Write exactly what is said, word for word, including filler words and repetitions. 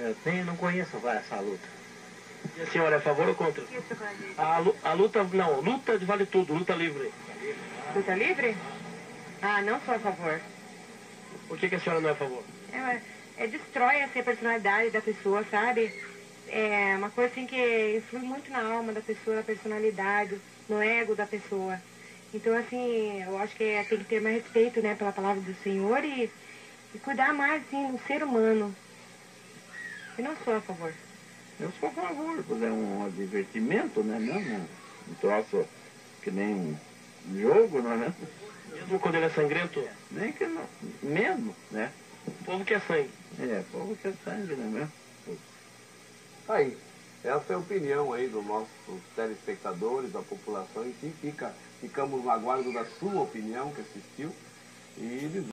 Eu nem, não conheço essa luta. E a senhora é a favor ou contra? A, lu- a luta, não, luta de vale tudo, luta livre. Luta livre? Ah, não sou a favor. Por que, que a senhora não é a favor? É, é, destrói assim, a personalidade da pessoa, sabe? É uma coisa assim que influi muito na alma da pessoa, na personalidade, no ego da pessoa. Então, assim, eu acho que é, tem que ter mais respeito, né, pela palavra do Senhor e, e cuidar mais, assim, do ser humano. Eu não sou a favor. Eu sou a favor, porque é um divertimento, né? Mesmo um troço que nem um jogo, não é mesmo? Mesmo quando ele é sangrento, Nem que não, mesmo, né? o povo quer sangue. É, povo que é sangue, não é mesmo? Tá aí. Essa é a opinião aí dos nossos telespectadores, da população, enfim, fica, ficamos no aguardo da sua opinião que assistiu e